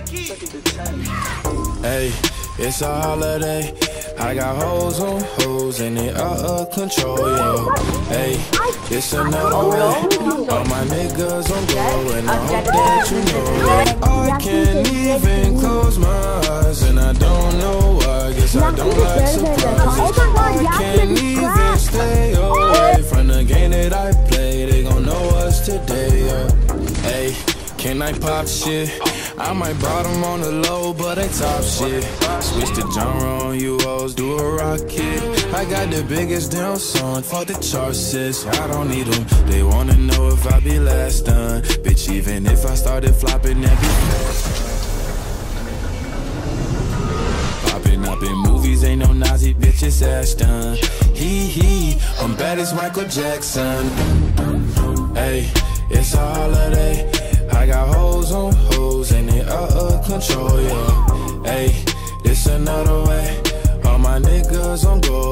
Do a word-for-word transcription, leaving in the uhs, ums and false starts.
Hey, it's a holiday. I got hoes on hoes and they out of control, yo. Hey, it's another way. All my niggas on go and I hope that you know. I can't even close my eyes and I don't know why. Guess I don't like surprises. I can't even stay away from the game that I play. They gon' know us today, yo. Hey, can I pop shit? I might bottom on the low, but they top shit. Switch the genre on you hoes, do a rocket. I got the biggest damn song, fuck the chart sis. I don't need them, they wanna know if I be last done. Bitch, even if I started flopping, that'd be fast. Popping up in movies, ain't no Nazi, bitch, it's Ashton. Hee hee, I'm bad as Michael Jackson. Hey, it's a holiday. I got hoes on hoes and they out of control, yeah. Hey, this another way. All my niggas on go